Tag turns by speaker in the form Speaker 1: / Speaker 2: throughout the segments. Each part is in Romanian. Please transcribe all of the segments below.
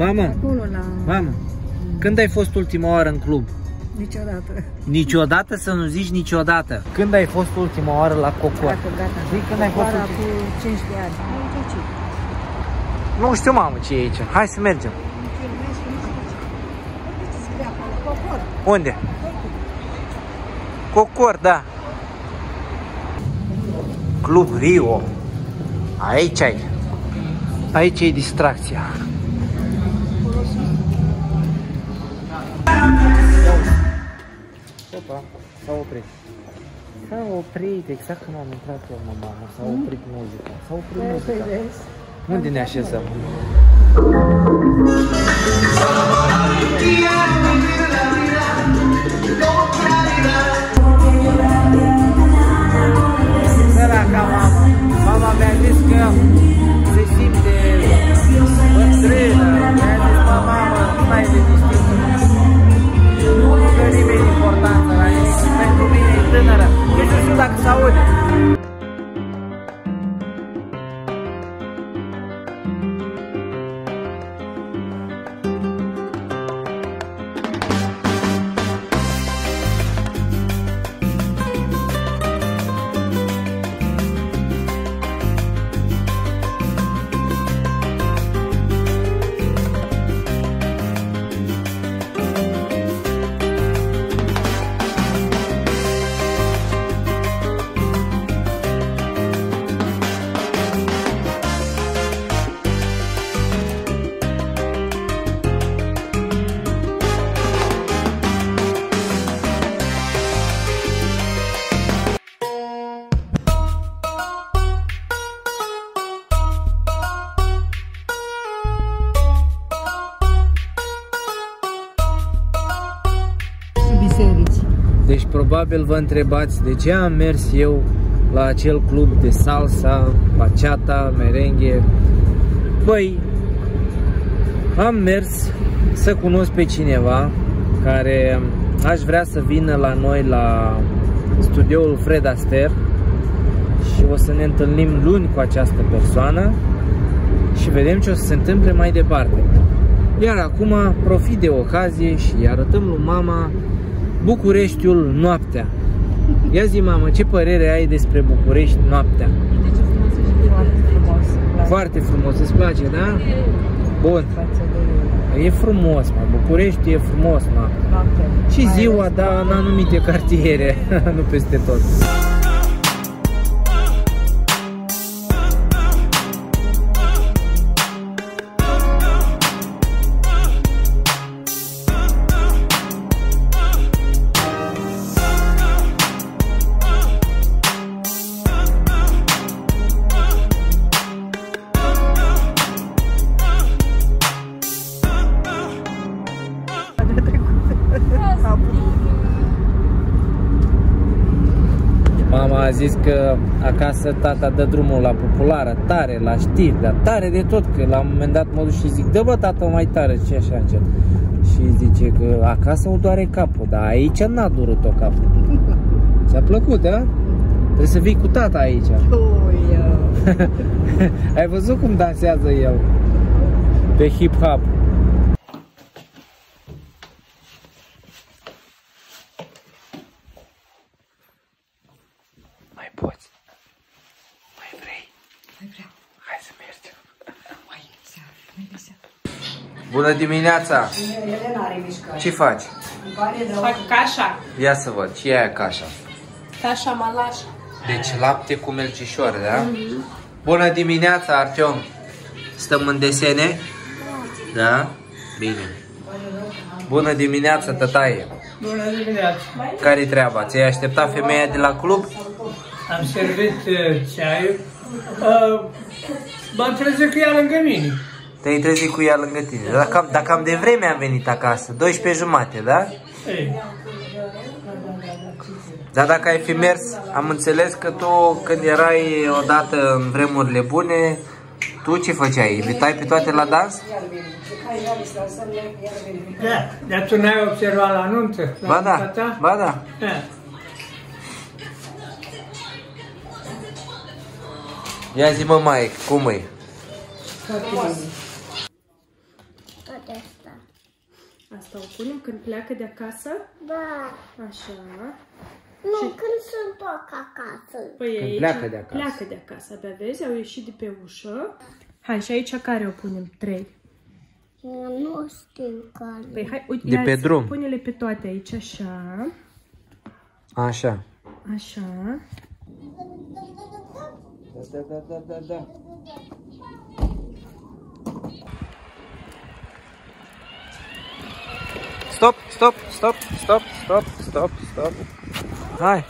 Speaker 1: Mama,
Speaker 2: Acolo la...
Speaker 1: mama, când ai fost ultima oară în club?
Speaker 2: Niciodată.
Speaker 1: Niciodată să nu zici niciodată. Când ai fost ultima oară la Cocor?
Speaker 2: Gata.
Speaker 1: Zic când ai fost
Speaker 2: Cocoara
Speaker 1: ultima...
Speaker 2: cu 15 ani.
Speaker 1: Nu știu, mamă, ce e aici. Hai să mergem. Unde? Cocor, da. Club Rio. Aici ai. Aici e distracția. Opa, s-a oprit. S-a oprit, exact când am intrat eu, mama. S-a oprit muzica. S-a oprit muzica. Unde ne așezăm? Săraca mama. Mama mi-a zis că se simte bătrână. Mi-a zis, mama, stai liniștită. Nu dă nimeni importanță la nimic. Pentru mine e tânără. Nu știu dacă s-aude. Deci probabil vă întrebați de ce am mers eu la acel club de salsa, bachata, merengue. Băi, am mers să cunosc pe cineva care aș vrea să vină la noi la studioul Fred Astaire și o să ne întâlnim luni cu această persoană și vedem ce o să se întâmple mai departe. Iar acum profit de ocazie și îi arătăm lui mama Bucureștiul noaptea. Ia zi, mamă, ce părere ai despre București noaptea?
Speaker 2: Foarte frumos.
Speaker 1: Foarte frumos, îți place, da? Bun. E frumos, mă. București e frumos noaptea. Și ziua, da, în anumite cartiere, nu peste tot. Mama a zis că acasă tata dă drumul la populară, tare, la știri, dar tare de tot, că la un moment dat mă duc și zic, dă bă tata mai tare, ce așa încet. Și zice că acasă o doare capul, dar aici n-a durut-o capul. Ți-a plăcut, da? Trebuie să vii cu tata aici. Ai văzut cum dansează el pe hip-hop? Mai poți? Mai vrei?
Speaker 2: Mai vreau.
Speaker 1: Hai să mergem.
Speaker 2: Mai seara.
Speaker 1: Bună dimineața!
Speaker 2: Elena are mișcare.
Speaker 1: Ce faci?
Speaker 3: Fac cașa.
Speaker 1: Ia să văd, ce e aia cașa?
Speaker 3: Cașa malașa.
Speaker 1: Deci lapte cu melcișoare, da? Bună dimineața, Artiom! Stăm în desene? Da? Bine. Bună dimineața, tătaie!
Speaker 4: Bună dimineața!
Speaker 1: Care-i treaba? Ți-ai așteptat femeia de la club?
Speaker 4: Am servit ceaiul. M-am trezit cu ea lângă mine.
Speaker 1: Te-ai trezit cu ea lângă tine. Dar cam de vreme am venit acasă, 12:30, da?
Speaker 4: Ei.
Speaker 1: Dar dacă ai fi mers, am înțeles că tu, când erai odată în vremurile bune, tu ce făceai? Invitai pe toate la dans?
Speaker 4: Da, dar tu n-ai observat la nuntă?
Speaker 1: Ba da, ba da. Ia zi, mă, Mike, cum e?
Speaker 5: asta.
Speaker 3: Asta o punem când pleacă de acasă?
Speaker 5: Da.
Speaker 3: Așa.
Speaker 5: Nu, când se întorc acasă.
Speaker 3: Păi
Speaker 1: Când
Speaker 3: aici
Speaker 1: pleacă de acasă.
Speaker 3: pleacă de acasă. Abia vezi, au ieșit de pe ușă. Hai, și aici care o punem? 3.
Speaker 5: Nu știu care.
Speaker 3: Păi hai, uite,
Speaker 1: De pe drum.
Speaker 3: pune-le pe toate aici, așa.
Speaker 1: Așa.
Speaker 3: Așa.
Speaker 1: Da. Stop. Hai.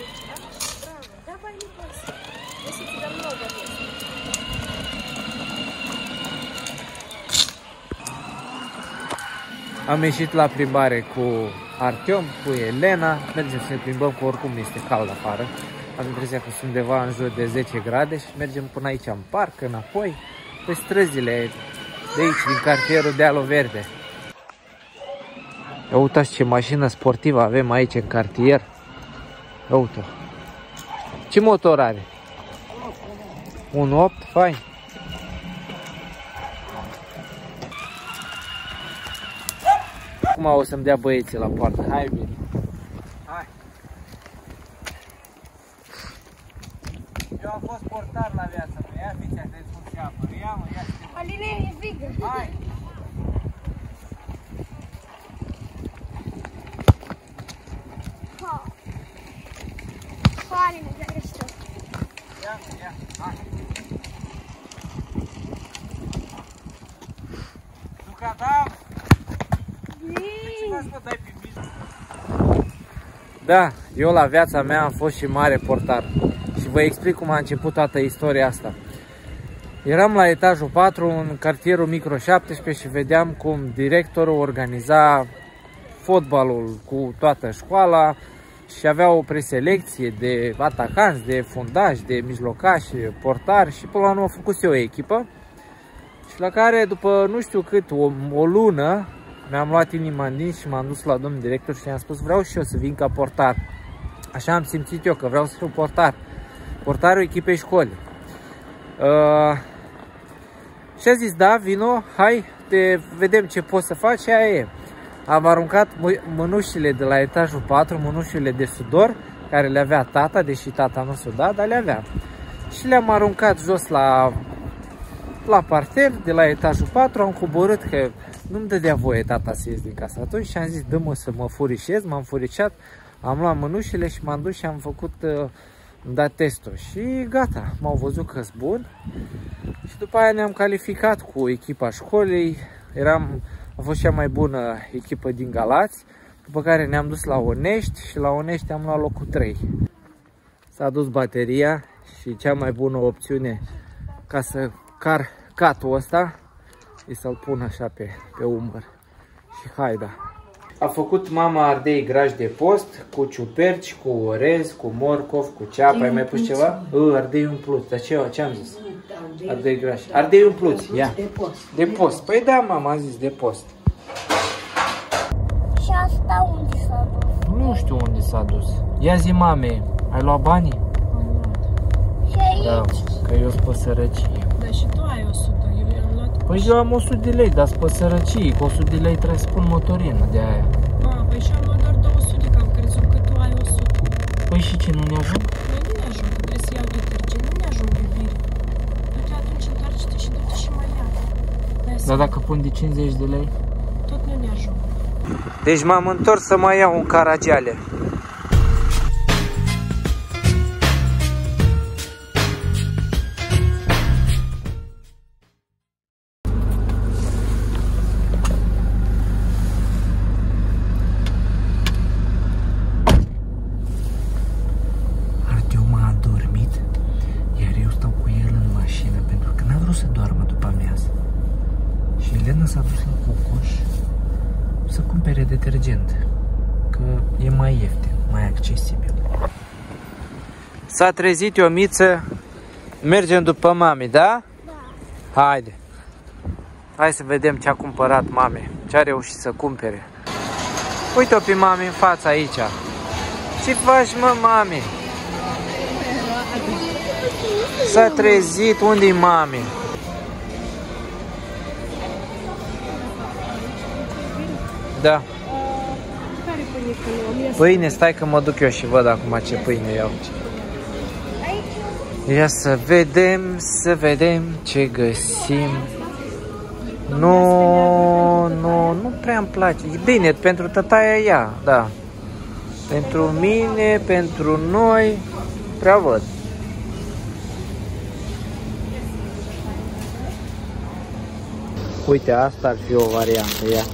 Speaker 1: Am ieșit la plimbare cu Artyom, cu Elena. Mergem să ne plimbăm, că oricum este cald afară. Am impresia că sunt undeva în jur de 10 grade și mergem până aici în parc, înapoi, pe străzile de aici, din cartierul Dealul Verde. Ia uitați ce mașină sportivă avem aici în cartier. Ia uite-o. Ce motor are? 1.8, fain. Acum o să-mi dea băieții la poartă. Hai, bine. Hai. Eu am fost portar la viața mea. Ia fiți atenți cum se apără. Ia mă, ia să te...
Speaker 5: Aline, e vigă.
Speaker 1: Hai.
Speaker 5: Aline, de ăștia.
Speaker 1: Ia, hai. Nu cadam. Da, eu la viața mea am fost și mare portar. Și vă explic cum a început toată istoria asta. Eram la etajul 4 în cartierul Micro 17 și vedeam cum directorul organiza fotbalul cu toată școala și avea o preselecție de atacanți, de fundași, de mijlocași, portari și până la urmă a făcut eu o echipă. Și la care după nu știu cât, o lună, mi-am luat inima în dinți și m-am dus la domnul director și i-am spus vreau și eu să vin ca portar. Așa am simțit eu că vreau să fiu portar. Portarul echipei școlii. Și a zis da, vino, hai, vedem ce poți să faci și aia e. Am aruncat mânușile de la etajul 4, mânușile de sudor, care le avea tata, deși tata nu suda, dar le avea. Și le-am aruncat jos la parter, de la etajul 4, am coborât că nu-mi dădea voie tata să ies din casă atunci și am zis dă-mă să mă furișez, m-am furișat, am luat mânușile și m-am dus și am făcut, am dat testul și gata, m-au văzut că sunt bun și după aia ne-am calificat cu echipa școlii, a fost cea mai bună echipă din Galați, după care ne-am dus la Onești și la Onești am luat locul 3. S-a dus bateria și cea mai bună opțiune ca să car catul ăsta e să-l pun așa pe umăr. Și haida. A făcut mama ardei graj de post cu ciuperci, cu orez, cu morcov, cu ceapă. Ai mai pus ceva? Ardei umpluți. Dar ce am zis? Ardei graj. Ardei umpluți. Ia. De post. Păi da, mama, am zis de post.
Speaker 5: Și asta unde s-a dus?
Speaker 1: Nu știu unde s-a dus. Ia zi, mame, ai luat banii?
Speaker 5: Și aici?
Speaker 1: Da, că eu sunt pe sărăcie.
Speaker 3: Da, și tu ai 100. Eu am luat...
Speaker 1: Păi eu am 100 de lei, dar sunt pe sărăcie. Cu 100 de lei trebuie să pun motorină de aia.
Speaker 3: Păi și am luat doar 200, că am crezut că tu ai 100.
Speaker 1: Păi și ce, nu ne ajung?
Speaker 3: Noi nu ne ajung, trebuie să iau detergent, nu ne ajung iubire. Du-te atunci, întoarce-te și du-te și mai ia.
Speaker 1: Dar dacă pun de 50 de lei?
Speaker 3: Tot nu ne ajung.
Speaker 1: Deci m-am întors să mai iau un Caragiale. Artyom a adormit, iar eu stau cu el în mașină pentru că n-a vrut să doarmă după amiază. Și Elena s-a dus la Cocoș să cumpere detergent, că e mai ieftin, mai accesibil. S-a trezit Iomiță, mergem după mami, da? Da. Haide. Hai să vedem ce a cumpărat mami, ce a reușit să cumpere. Uite-o pe mami în fața aici. Ce faci, mă, mami? S-a trezit, unde-i mami? Da.
Speaker 3: Care pâine că luăm?
Speaker 1: Pâine, stai că mă duc eu și văd acum ce pâine iau. Ia să vedem ce găsim. Nu prea îmi place. E bine, pentru tătaia ea, da. Pentru mine, pentru noi, prea văd. Uite, asta ar fi o variantă, ia.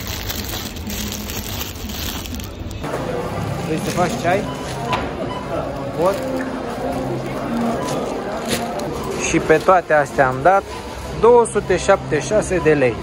Speaker 1: Vrei să faci ceai? Pot? Și pe toate astea am dat 276 de lei.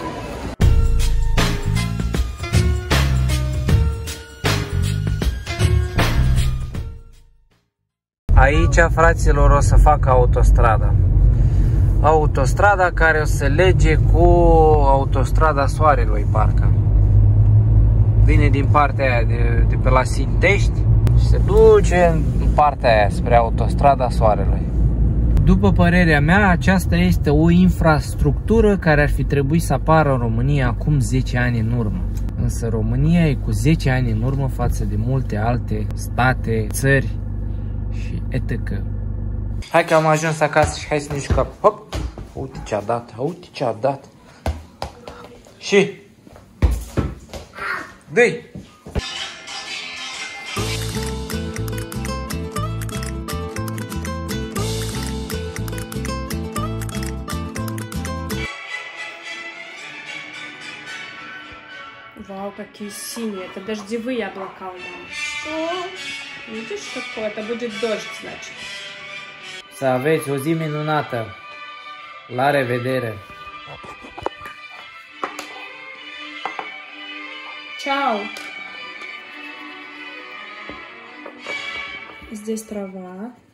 Speaker 1: Aici, fraților, o să fac autostrada. Autostrada care o să lege cu autostrada Soarelui, parcă. Vine din partea aia de pe la Sintești și se duce în partea aia spre autostrada Soarelui. După părerea mea, aceasta este o infrastructură care ar fi trebuit să apară în România acum 10 ani în urmă. Însă România e cu 10 ani în urmă față de multe alte state, țări și etc. Hai că am ajuns acasă și hai să ne jucăm. Hop! Uite ce a dat, uite ce a dat. Și... dă-i!
Speaker 3: Вау, какие синие. Это дождевые облака у мамы. Видишь, какое? Это будет дождь, значит.
Speaker 1: Să aveți o zi minunată. La revedere!
Speaker 3: Чао! Здесь трава.